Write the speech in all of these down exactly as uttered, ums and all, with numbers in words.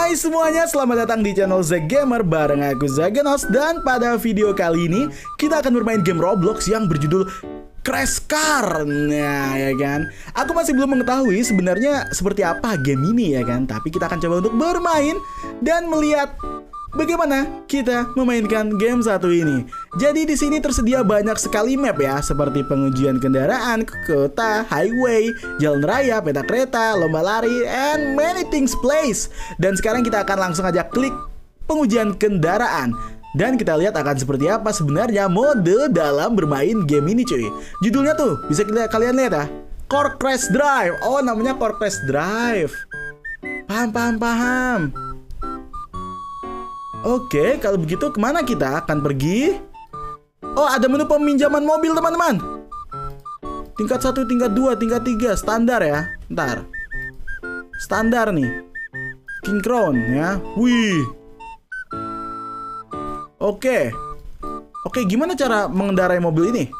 Hai semuanya, selamat datang di channel Zack Gamer bareng aku Zaganos. Dan pada video kali ini kita akan bermain game Roblox yang berjudul Crash Car. Nah ya kan, aku masih belum mengetahui sebenarnya seperti apa game ini ya kan. Tapi kita akan coba untuk bermain dan melihat bagaimana kita memainkan game satu ini. Jadi di sini tersedia banyak sekali map ya, seperti pengujian kendaraan, kota, highway, jalan raya, peta kereta, lomba lari, and many things place. Dan sekarang kita akan langsung aja klik pengujian kendaraan. Dan kita lihat akan seperti apa sebenarnya mode dalam bermain game ini cuy. Judulnya tuh bisa kita, kalian lihat ya, Car Crash Drive. Oh namanya Car Crash Drive. Paham paham paham. Oke, kalau begitu kemana kita akan pergi? Oh, ada menu peminjaman mobil teman-teman. Tingkat satu, tingkat dua, tingkat tiga, standar ya. Ntar standar nih, King Crown ya. Wih. Oke. Oke, gimana cara mengendarai mobil ini?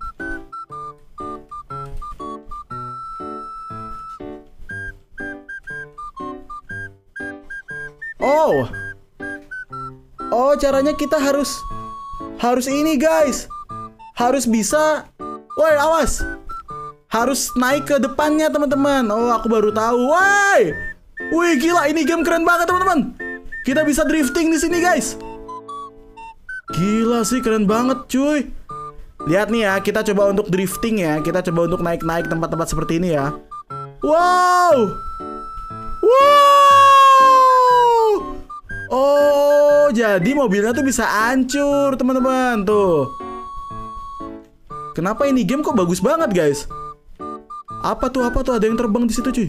Oh Oh, caranya kita harus harus ini guys. Harus bisa. Woi, awas. Harus naik ke depannya, teman-teman. Oh, aku baru tahu. Woi. Wih, gila, ini game keren banget, teman-teman. Kita bisa drifting di sini, guys. Gila sih, keren banget, cuy. Lihat nih ya, kita coba untuk drifting ya. Kita coba untuk naik-naik tempat-tempat seperti ini ya. Wow. Wow. Oh, jadi mobilnya tuh bisa hancur, teman-teman. Tuh. Kenapa ini game kok bagus banget, guys? Apa tuh? Apa tuh? Ada yang terbang di situ, cuy.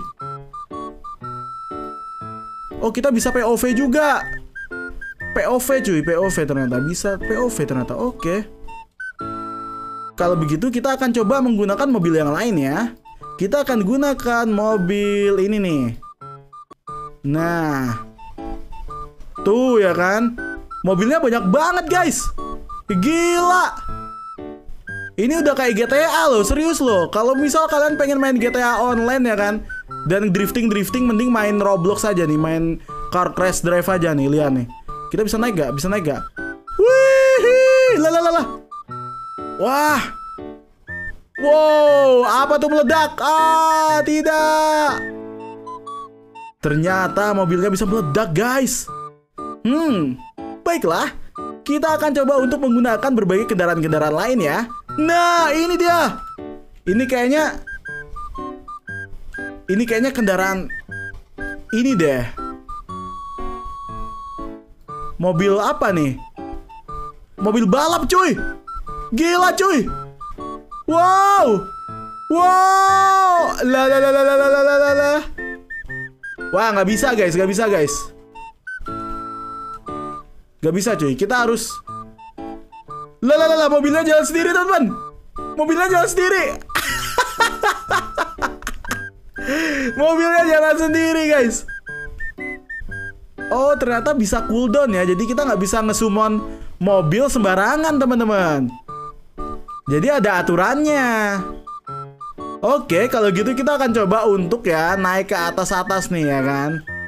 Oh, kita bisa P O V juga. P O V, cuy. P O V ternyata bisa P O V ternyata. Oke. Kalau begitu kita akan coba menggunakan mobil yang lain ya. Kita akan gunakan mobil ini nih. Nah, tuh ya kan, mobilnya banyak banget guys. Gila. Ini udah kayak G T A loh, serius loh. Kalau misal kalian pengen main G T A online ya kan, dan drifting-drifting, mending main Roblox aja nih. Main Car Crash Drive aja nih, lihat nih. Kita bisa naik gak? Bisa naik gak? Wih, lalalala. Wah. Wow, apa tuh meledak? Ah, tidak. Ternyata mobilnya bisa meledak guys. Hmm, baiklah. Kita akan coba untuk menggunakan berbagai kendaraan-kendaraan lain ya. Nah, ini dia. Ini kayaknya Ini kayaknya kendaraan ini deh. Mobil apa nih? Mobil balap cuy. Gila cuy. Wow. Wow. La la la la la la la la la. Wah, nggak bisa guys, nggak bisa guys. Gak bisa cuy, kita harus. Lalalala, mobilnya jalan sendiri teman-teman. Mobilnya jalan sendiri. Mobilnya jalan sendiri guys. Oh ternyata bisa cooldown ya. Jadi kita nggak bisa nge-summon mobil sembarangan teman-teman. Jadi ada aturannya. Oke, kalau gitu kita akan coba untuk ya naik ke atas-atas nih ya kan.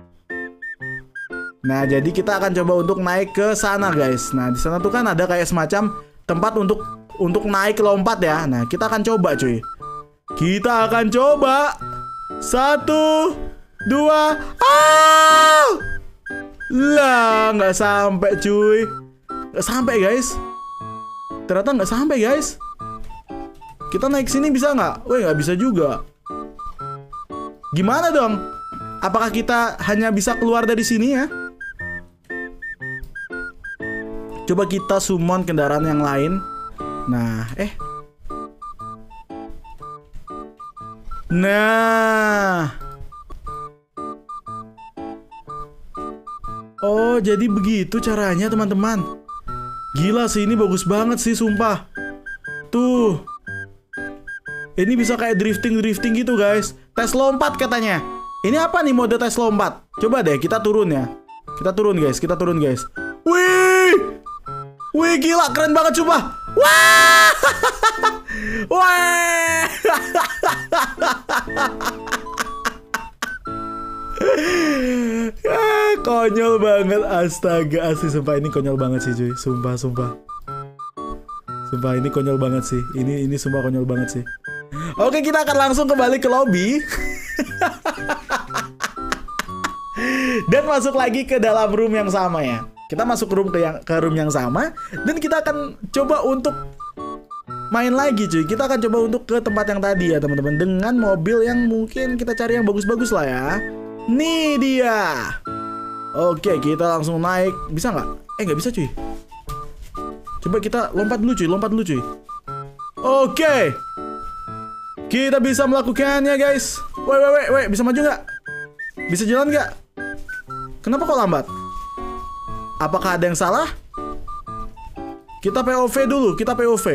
Nah, jadi kita akan coba untuk naik ke sana, guys. Nah, di sana tuh kan ada kayak semacam tempat untuk untuk naik lompat ya. Nah, kita akan coba, cuy. Kita akan coba. Satu, dua, ah! Lah, nggak sampai, cuy. Nggak sampai, guys. Ternyata nggak sampai, guys. Kita naik sini bisa nggak? Wih, nggak bisa juga. Gimana dong? Apakah kita hanya bisa keluar dari sini ya? Coba kita summon kendaraan yang lain. Nah, eh. Nah. Oh, jadi begitu caranya, teman-teman. Gila sih, ini bagus banget sih, sumpah. Tuh. Ini bisa kayak drifting-drifting gitu, guys. Tes lompat katanya. Ini apa nih mode tes lompat? Coba deh, kita turun ya. Kita turun, guys. Kita turun, guys. Wih! Wih gila, keren banget coba. Wah. Wah. Konyol banget, astaga, asli sumpah ini konyol banget sih cuy, sumpah sumpah. Sumpah ini konyol banget sih. Ini ini sumpah konyol banget sih. Oke, kita akan langsung kembali ke lobby. Dan masuk lagi ke dalam room yang sama ya. Kita masuk room ke yang ke room yang sama dan kita akan coba untuk main lagi cuy. Kita akan coba untuk ke tempat yang tadi ya teman-teman, dengan mobil yang mungkin kita cari yang bagus-bagus lah ya. Nih dia. Oke, kita langsung naik. Bisa nggak? Eh, nggak bisa cuy. Coba kita lompat dulu cuy, lompat dulu cuy. Oke, kita bisa melakukannya guys. Woi, woi, woi, woi, bisa maju nggak? Bisa jalan nggak? Kenapa kok lambat? Apakah ada yang salah? Kita P O V dulu, kita P O V.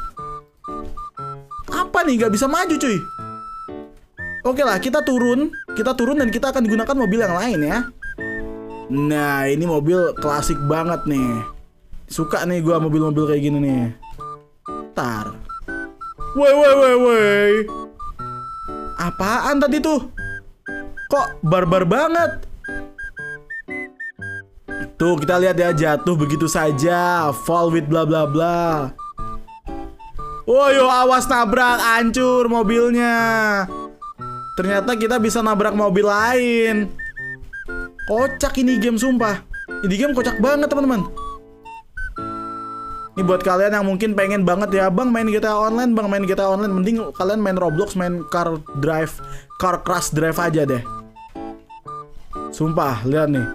Apa nih, nggak bisa maju cuy. Oke lah, kita turun, kita turun dan kita akan gunakan mobil yang lain ya. Nah, ini mobil klasik banget nih. Suka nih gua mobil-mobil kayak gini nih. Tar. Woi, woi, woi, woi. Apaan tadi tuh? Kok barbar banget? Tuh, kita lihat ya, jatuh begitu saja. Fall with bla bla bla. Woyo, awas nabrak, hancur mobilnya. Ternyata kita bisa nabrak mobil lain. Kocak ini game sumpah. Ini game kocak banget teman-teman. Ini buat kalian yang mungkin pengen banget ya, Bang main G T A Online, Bang main G T A Online, mending kalian main Roblox, main Car Drive, Car Crash Drive aja deh. Sumpah, lihat nih.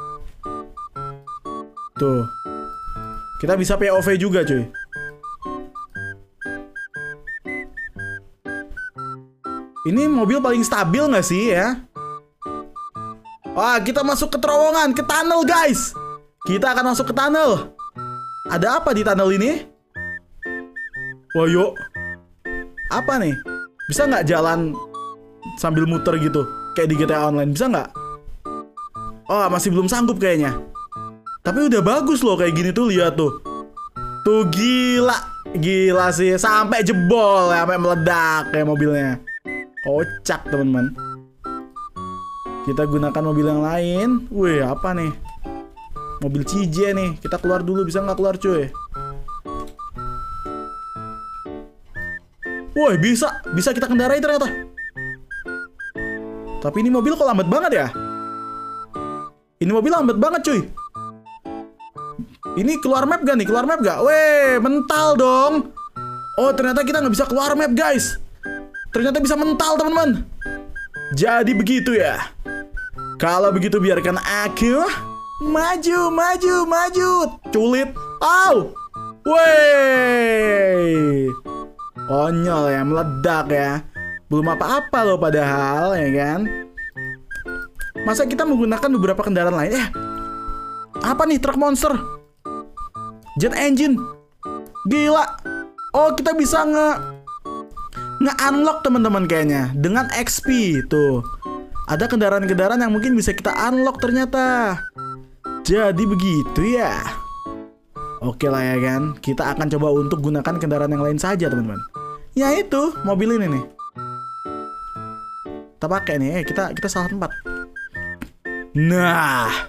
Tuh. Kita bisa P O V juga, cuy. Ini mobil paling stabil nggak sih ya? Wah, kita masuk ke terowongan, ke tunnel guys. Kita akan masuk ke tunnel. Ada apa di tunnel ini? Wah, yuk. Apa nih? Bisa nggak jalan sambil muter gitu? Kayak di G T A Online, bisa nggak? Oh, masih belum sanggup kayaknya. Tapi udah bagus loh kayak gini tuh, lihat tuh. Tuh gila. Gila sih, sampai jebol ya, sampai meledak kayak mobilnya. Kocak teman-teman. Kita gunakan mobil yang lain. Wih, apa nih? Mobil C J nih. Kita keluar dulu, bisa nggak keluar cuy? Woi, bisa. Bisa kita kendarai ternyata. Tapi ini mobil kok lambat banget ya? Ini mobil lambat banget cuy. Ini keluar map gak nih? Keluar map gak? Weh, mental dong. Oh, ternyata kita nggak bisa keluar map guys. Ternyata bisa mental teman-teman. Jadi begitu ya. Kalau begitu biarkan aku maju, maju, maju. Culit. Au. Wey. Konyol ya, meledak ya. Belum apa-apa loh padahal, ya kan. Masa kita menggunakan beberapa kendaraan lain? Eh, apa nih, truk monster? Jet engine. Gila. Oh, kita bisa nge nge-unlock teman-teman kayaknya dengan X P tuh. Ada kendaraan-kendaraan yang mungkin bisa kita unlock ternyata. Jadi begitu ya. Oke lah ya kan. Kita akan coba untuk gunakan kendaraan yang lain saja teman-teman. Ya itu, mobil ini nih. Kita pakai nih, eh, kita kita salah tempat. Nah.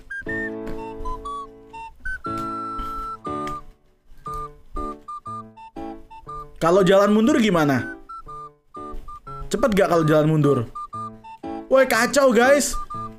Kalau jalan mundur gimana? Cepet gak kalau jalan mundur? Woi, kacau guys.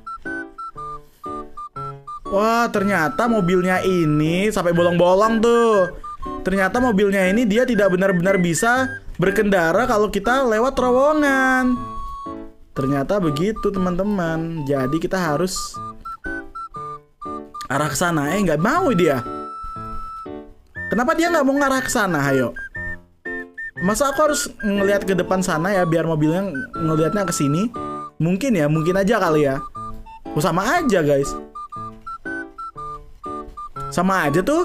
Wah, ternyata mobilnya ini sampai bolong-bolong tuh. Ternyata mobilnya ini dia tidak benar-benar bisa berkendara kalau kita lewat terowongan. Ternyata begitu teman-teman. Jadi kita harus arah ke sana. Eh, nggak mau dia. Kenapa dia nggak mau ngarah ke sana? Ayo. Masa aku harus ngelihat ke depan sana ya biar mobilnya ngelihatnya ke sini? Mungkin ya, mungkin aja kali ya. Oh, sama aja guys. Sama aja tuh.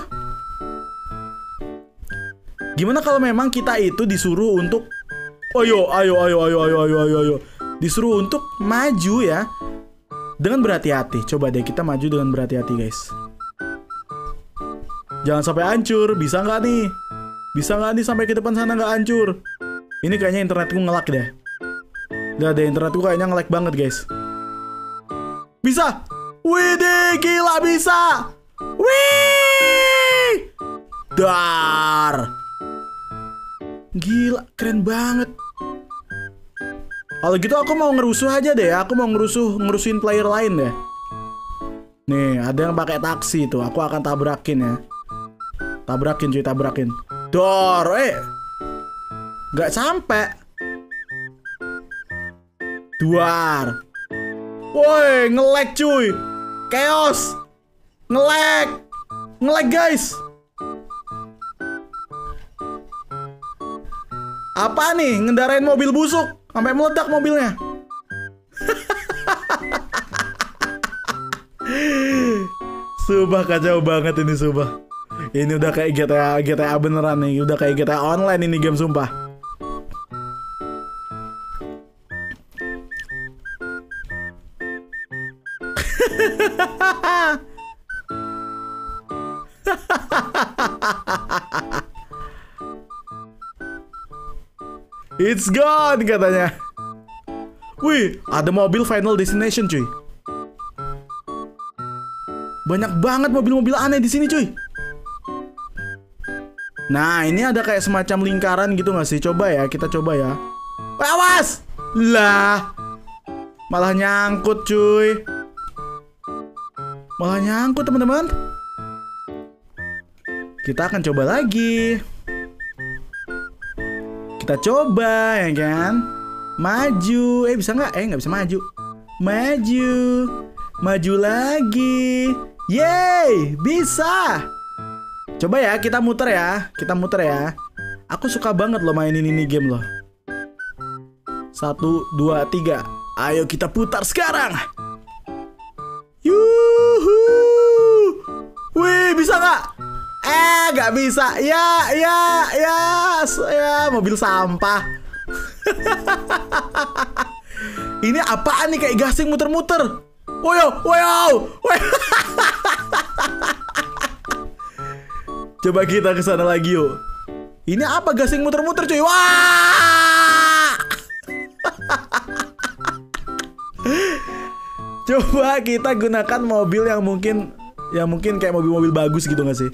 Gimana kalau memang kita itu disuruh untuk ayo, ayo, ayo, ayo, ayo, ayo, ayo, ayo. Disuruh untuk maju ya. Dengan berhati-hati. Coba deh kita maju dengan berhati-hati guys. Jangan sampai hancur. Bisa nggak nih? Bisa nggak nih sampai ke depan sana nggak hancur? Ini kayaknya internetku nge-lag deh. Udah deh, internetku kayaknya nge-lag banget guys. Bisa. Widih, gila bisa. Wih. Dar. Gila, keren banget. Kalau gitu aku mau ngerusuh aja deh. Aku mau ngerusuh, ngerusuhin player lain deh. Nih, ada yang pakai taksi tuh. Aku akan tabrakin ya. Tabrakin cuy, tabrakin. Dor, eh. Gak sampai. Duar. Woi, nge-lag cuy. Chaos. Nge-lag. Nge-lag guys. Apa nih? Ngendarain mobil busuk sampai meledak mobilnya. Sumpah kacau banget ini, sumpah. Ini udah kayak G T A G T A beneran nih, udah kayak G T A online ini game, sumpah. It's gone katanya. Wih, ada mobil Final Destination cuy. Banyak banget mobil-mobil aneh di sini cuy. Nah, ini ada kayak semacam lingkaran gitu gak sih? Coba ya, kita coba ya. Awas! Lah, malah nyangkut cuy. Malah nyangkut teman-teman. Kita akan coba lagi. Kita coba ya kan. Maju. Eh bisa nggak? Eh nggak bisa maju. Maju. Maju lagi. Yeay, bisa. Coba ya, kita muter ya. Kita muter ya. Aku suka banget loh mainin ini game loh. Satu, dua, tiga. Ayo kita putar sekarang. Yuhu. Wih, bisa nggak? Eh, nggak bisa. Ya, ya, ya, ya, mobil sampah. Ini apaan nih, kayak gasing muter-muter? Woyo, woyo, woyo. Coba kita ke sana lagi yuk. Ini apa, gasing muter-muter cuy? Wah! Coba kita gunakan mobil yang mungkin, yang mungkin kayak mobil-mobil bagus gitu nggak sih?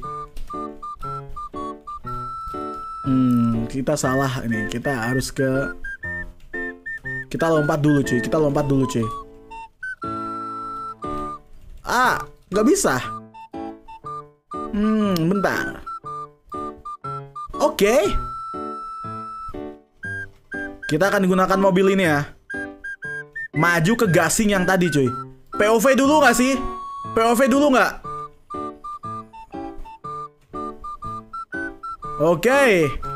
Hmm, kita salah ini. Kita harus ke. Kita lompat dulu cuy. Kita lompat dulu cuy. Ah, nggak bisa. Hmm, bentar. Oke. Okay. Kita akan gunakan mobil ini ya. Maju ke gasing yang tadi cuy. P O V dulu nggak sih? P O V dulu nggak? Oke. Okay.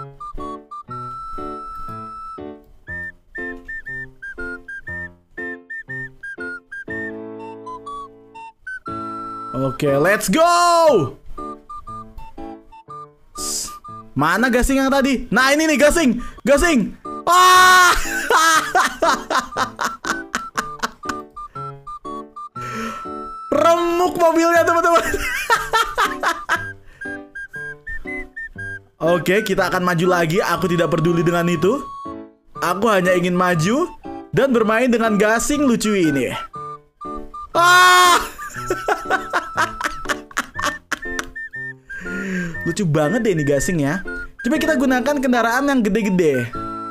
Oke, okay, let's go. Mana gasing yang tadi? Nah, ini nih gasing. Gasing. Ah! Remuk mobilnya, teman-teman. Oke, kita akan maju lagi. Aku tidak peduli dengan itu. Aku hanya ingin maju dan bermain dengan gasing lucu ini. Ah! Lucu banget deh ini gasing ya. Coba kita gunakan kendaraan yang gede-gede.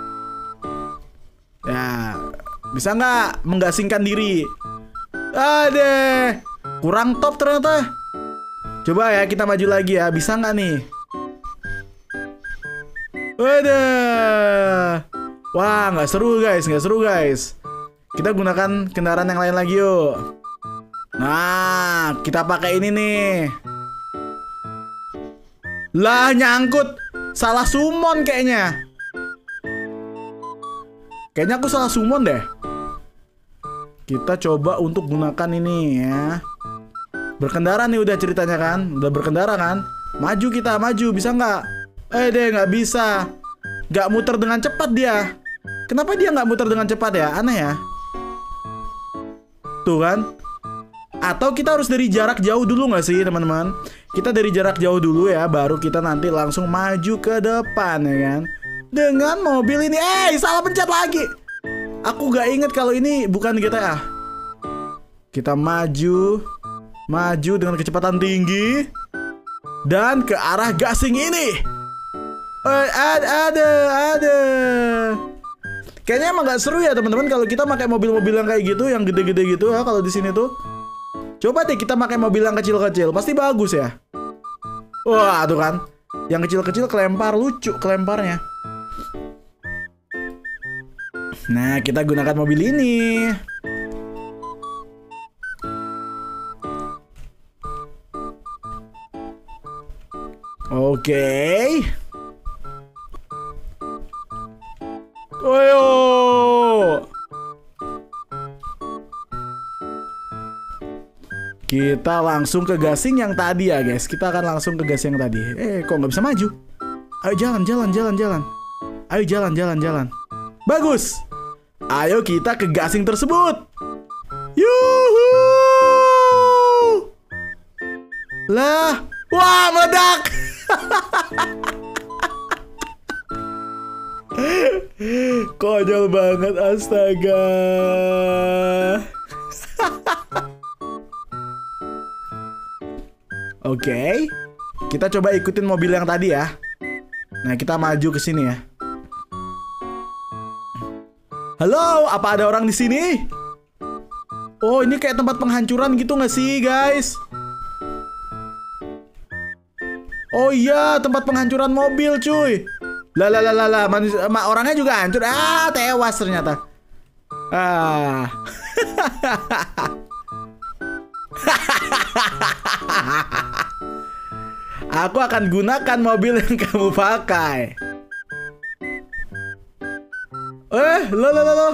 Ya, bisa nggak menggasingkan diri? Adeh, kurang top ternyata. Coba ya kita maju lagi ya. Bisa nggak nih? Waduh. Wah, nggak seru guys, nggak seru guys. Kita gunakan kendaraan yang lain lagi yuk. Nah, kita pakai ini nih. Lah, nyangkut. Salah summon kayaknya. Kayaknya aku salah summon deh. Kita coba untuk gunakan ini ya. Berkendara nih udah ceritanya kan. Udah berkendara kan. Maju kita, maju. Bisa nggak? Eh deh, nggak bisa. Nggak muter dengan cepat dia. Kenapa dia nggak muter dengan cepat ya? Aneh ya. Tuh kan. Atau kita harus dari jarak jauh dulu nggak sih teman-teman? Kita dari jarak jauh dulu ya. Baru kita nanti langsung maju ke depan ya kan. Dengan mobil ini. Eh, salah pencet lagi. Aku gak inget kalau ini bukan G T A. Kita maju. Maju dengan kecepatan tinggi. Dan ke arah gasing ini. Eh, ada, ada, ada. Kayaknya emang gak seru ya teman-teman kalau kita pakai mobil-mobil yang kayak gitu, yang gede-gede gitu ya kalau di sini tuh. Coba deh kita pakai mobil yang kecil-kecil, pasti bagus ya. Wah, tuh kan. Yang kecil-kecil kelempar, lucu kelemparnya. Nah, kita gunakan mobil ini. Oke. Woyo. Kita langsung ke gasing yang tadi ya guys. Kita akan langsung ke gasing yang tadi. Eh kok nggak bisa maju? Ayo jalan jalan jalan jalan. Ayo jalan jalan jalan. Bagus. Ayo kita ke gasing tersebut. Yuhu. Lah. Wah meledak. Konyol banget, astaga. Oke, okay. Kita coba ikutin mobil yang tadi ya. Nah, kita maju ke sini ya. Halo, apa ada orang di sini? Oh, ini kayak tempat penghancuran gitu nggak sih, guys? Oh iya, tempat penghancuran mobil, cuy. Lah lah lah lah, manusia, orangnya juga hancur. Ah, tewas ternyata. Ah. Aku akan gunakan mobil yang kamu pakai. Eh, lo lo lo lo.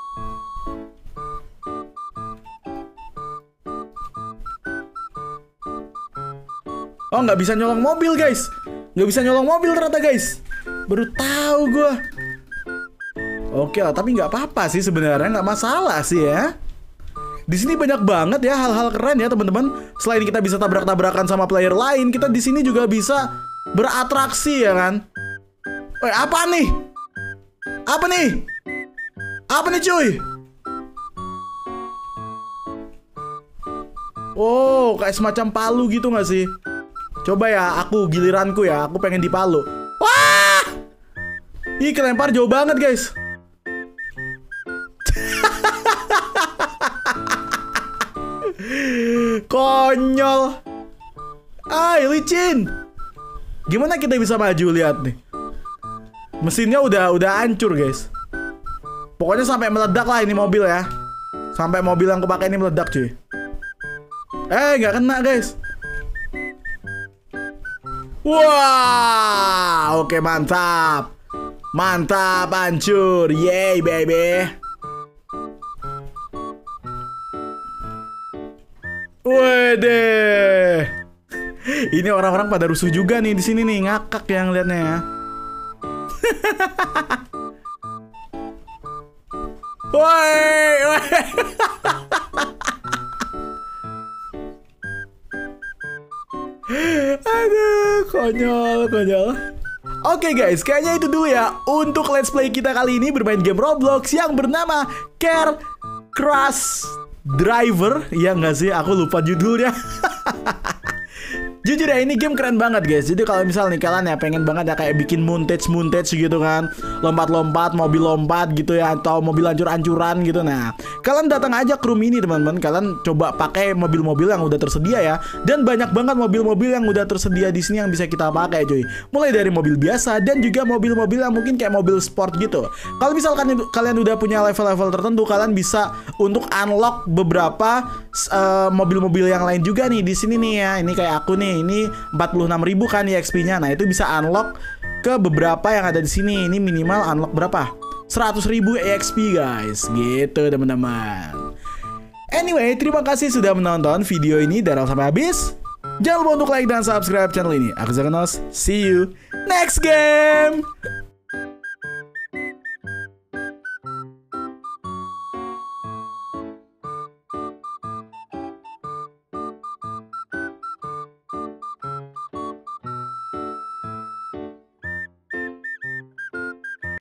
Oh, nggak bisa nyolong mobil, guys. Nggak bisa nyolong mobil ternyata, guys. Baru tahu gue. Oke lah, tapi nggak apa-apa sih sebenarnya, nggak masalah sih ya. Di sini banyak banget ya hal-hal keren ya teman-teman. Selain kita bisa tabrak-tabrakan sama player lain, kita di sini juga bisa beratraksi ya kan. Eh, apa nih? Apa nih? Apa nih cuy? Oh, kayak semacam palu gitu nggak sih? Coba ya, aku giliranku ya, aku pengen dipalu. Wah! Ih, kelempar jauh banget guys. Konyol. Ay, licin. Gimana kita bisa maju, lihat nih. Mesinnya udah udah hancur, guys. Pokoknya sampai meledak lah ini mobil ya. Sampai mobil yang kupakai ini meledak, cuy. Eh, nggak kena, guys. Wah, oke mantap. Mantap, hancur. Yay, baby. Wede. Ini orang-orang pada rusuh juga nih di sini nih, ngakak yang liatnya ya. Woi, woi. Aduh, konyol, konyol. Oke guys, kayaknya itu dulu ya untuk let's play kita kali ini bermain game Roblox yang bernama Car Crash Driver. Ya nggak sih, aku lupa judulnya. Jujur ya, ini game keren banget guys. Jadi kalau misal nih kalian ya pengen banget ya kayak bikin montage-montage gitu kan, lompat-lompat, mobil lompat gitu ya, atau mobil hancur-hancuran gitu. Nah, kalian datang aja ke room ini teman-teman. Kalian coba pakai mobil-mobil yang udah tersedia ya. Dan banyak banget mobil-mobil yang udah tersedia di sini yang bisa kita pakai cuy. Mulai dari mobil biasa dan juga mobil-mobil yang mungkin kayak mobil sport gitu. Kalau misalkan kalian udah punya level-level tertentu, kalian bisa untuk unlock beberapa mobil-mobil uh, yang lain juga nih di sini nih ya. Ini kayak aku nih. Ini empat puluh enam ribu kan E X P-nya. Nah, itu bisa unlock ke beberapa yang ada di sini. Ini minimal unlock berapa? seratus ribu E X P, guys. Gitu, teman-teman. Anyway, terima kasih sudah menonton video ini dari awal sampai habis. Jangan lupa untuk like dan subscribe channel ini. Aku Zaganos. See you next game.